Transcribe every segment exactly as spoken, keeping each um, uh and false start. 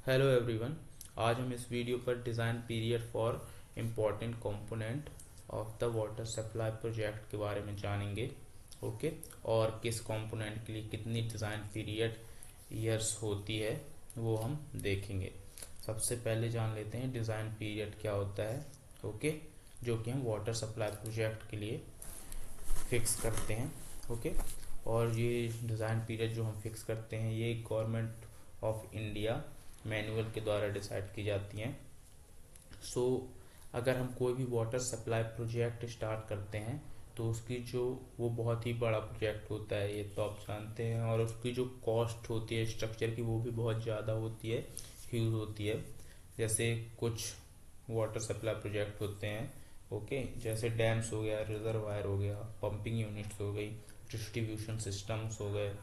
Hello everyone. आज हम इस वीडियो पर design period for important component of the water supply project के बारे में जानेंगे। ओके, और किस कंपोनेंट के लिए कितनी डिज़ाइन पीरियड ईयर्स होती है वो हम देखेंगे। सबसे पहले जान लेते हैं डिज़ाइन पीरियड क्या होता है। ओके, जो कि हम वाटर सप्लाई प्रोजेक्ट के लिए फिक्स करते हैं। ओके, और ये डिज़ाइन पीरियड जो हम फिक्स करते हैं ये गवर्नमेंट ऑफ इंडिया मैनुअल के द्वारा डिसाइड की जाती हैं। सो so, अगर हम कोई भी वाटर सप्लाई प्रोजेक्ट स्टार्ट करते हैं तो उसकी जो वो बहुत ही बड़ा प्रोजेक्ट होता है, ये तो आप जानते हैं, और उसकी जो कॉस्ट होती है स्ट्रक्चर की वो भी बहुत ज़्यादा होती है, ह्यूज होती है। जैसे कुछ वाटर सप्लाई प्रोजेक्ट होते हैं, ओके, जैसे डैम्स हो गया, रिजर्वायर हो गया, पंपिंग यूनिट्स हो गई, डिस्ट्रीब्यूशन सिस्टम्स हो गए।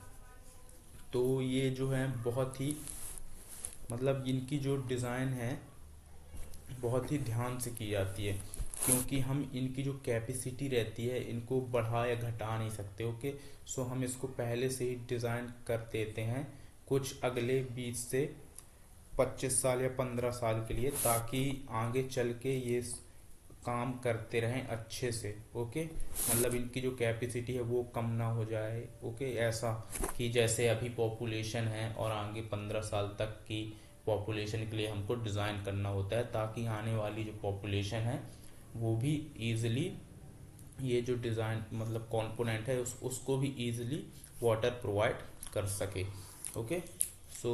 तो ये जो है बहुत ही मतलब इनकी जो डिज़ाइन है बहुत ही ध्यान से की जाती है, क्योंकि हम इनकी जो कैपेसिटी रहती है इनको बढ़ा या घटा नहीं सकते। ओके, सो हम इसको पहले से ही डिज़ाइन कर देते हैं कुछ अगले बीस से पच्चीस साल या पंद्रह साल के लिए, ताकि आगे चल के ये काम करते रहें अच्छे से। ओके, मतलब इनकी जो कैपेसिटी है वो कम ना हो जाए। ओके, ऐसा कि जैसे अभी पॉपुलेशन है और आगे पंद्रह साल तक की पॉपुलेशन के लिए हमको डिज़ाइन करना होता है, ताकि आने वाली जो पॉपुलेशन है वो भी इजीली ये जो डिज़ाइन मतलब कंपोनेंट है उस उसको भी इजीली वाटर प्रोवाइड कर सके। ओके, सो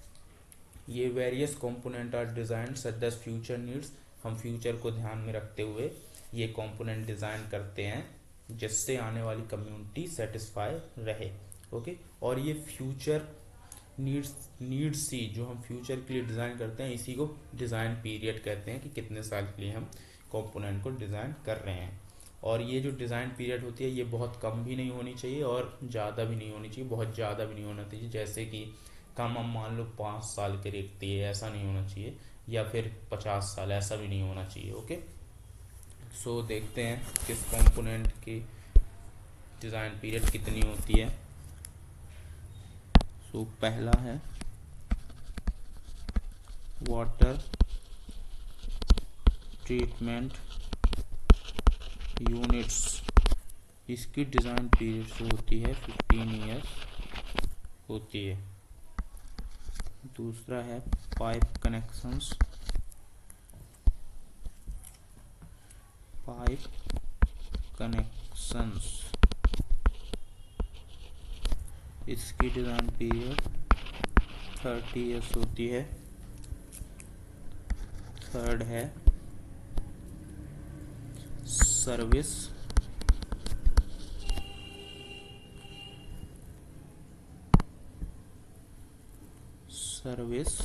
ये various component are design such that future needs, हम फ्यूचर को ध्यान में रखते हुए ये कंपोनेंट डिज़ाइन करते हैं जिससे आने वाली कम्युनिटी सेटिस्फाई रहे। ओके, और ये फ्यूचर नीड्स नीड्स सी जो हम फ्यूचर के लिए डिज़ाइन करते हैं इसी को डिज़ाइन पीरियड कहते हैं, कि कितने साल के लिए हम कंपोनेंट को डिज़ाइन कर रहे हैं। और ये जो डिज़ाइन पीरियड होती है ये बहुत कम भी नहीं होनी चाहिए और ज़्यादा भी नहीं होनी चाहिए, बहुत ज़्यादा भी नहीं होना चाहिए। जैसे कि कम हम मान लो पाँच साल के रखती है, ऐसा नहीं होना चाहिए, या फिर पचास साल, ऐसा भी नहीं होना चाहिए। ओके, सो देखते हैं किस कंपोनेंट की डिज़ाइन पीरियड कितनी होती है। सो पहला है वाटर ट्रीटमेंट यूनिट्स, इसकी डिज़ाइन पीरियड जो होती है फिफ्टीन ईयर्स होती है। दूसरा है पाइप कनेक्शंस, पाइप कनेक्शंस, इसकी डिज़ाइन पीरियड थर्टी ईयर्स होती है। थर्ड है service service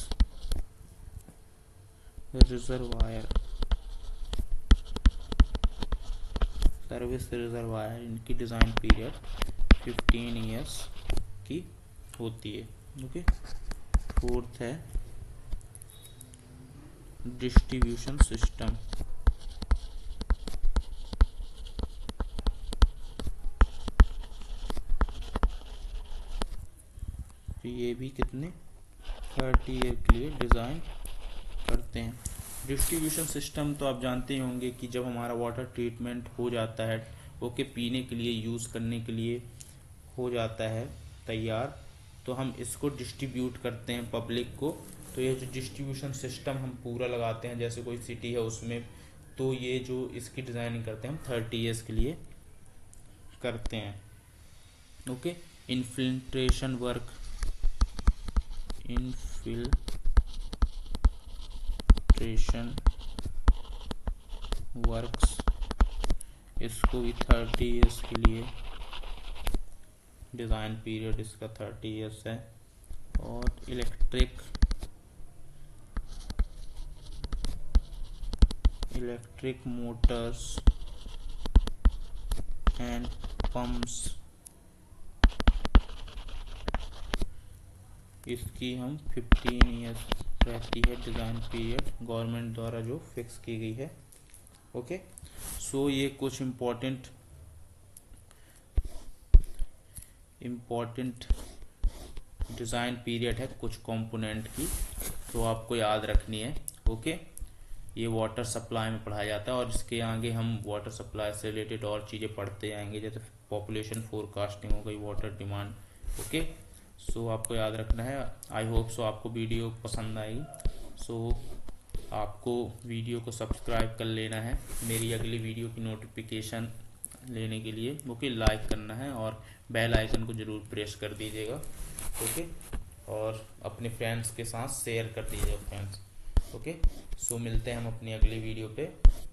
reservoir, service reservoir इनकी डिज़ाइन पीरियड फिफ्टीन ईयर्स की होती है। ओके, फोर्थ है डिस्ट्रीब्यूशन सिस्टम, ये भी कितने थर्टी ईयर के लिए डिज़ाइन करते हैं। डिस्ट्रीब्यूशन सिस्टम तो आप जानते ही होंगे कि जब हमारा वाटर ट्रीटमेंट हो जाता है, ओके, पीने के लिए यूज़ करने के लिए हो जाता है तैयार, तो हम इसको डिस्ट्रीब्यूट करते हैं पब्लिक को। तो ये जो डिस्ट्रीब्यूशन सिस्टम हम पूरा लगाते हैं, जैसे कोई सिटी है उसमें, तो ये जो इसकी डिज़ाइनिंग करते हैं हम थर्टी ईयर्स के लिए करते हैं। Okay, infiltration work, infiltration works, इसको भी थर्टी ईयर्स के लिए डिज़ाइन पीरियड इसका थर्टी ईयर्स है। और electric electric motors and pumps, इसकी हम फिफ्टीन ईयर्स रहती है डिज़ाइन पीरियड, गवर्नमेंट द्वारा जो फिक्स की गई है। ओके, सो ये कुछ इम्पोर्टेंट इम्पोर्टेंट डिज़ाइन पीरियड है कुछ कंपोनेंट की, तो आपको याद रखनी है। ओके, ये वाटर सप्लाई में पढ़ाया जाता है और इसके आगे हम वाटर सप्लाई से रिलेटेड और चीज़ें पढ़ते आएंगे, जैसे पॉपुलेशन फोरकास्टिंग हो गई, वाटर डिमांड। ओके, सो आपको याद रखना है। आई होप सो आपको वीडियो पसंद आई। सो आपको वीडियो को सब्सक्राइब कर लेना है मेरी अगली वीडियो की नोटिफिकेशन लेने के लिए। ओके, लाइक करना है और बेल आइकन को ज़रूर प्रेस कर दीजिएगा। ओके, और अपने फ्रेंड्स के साथ शेयर कर दीजिएगा फ्रेंड्स। ओके, सो मिलते हैं हम अपनी अगली वीडियो पे।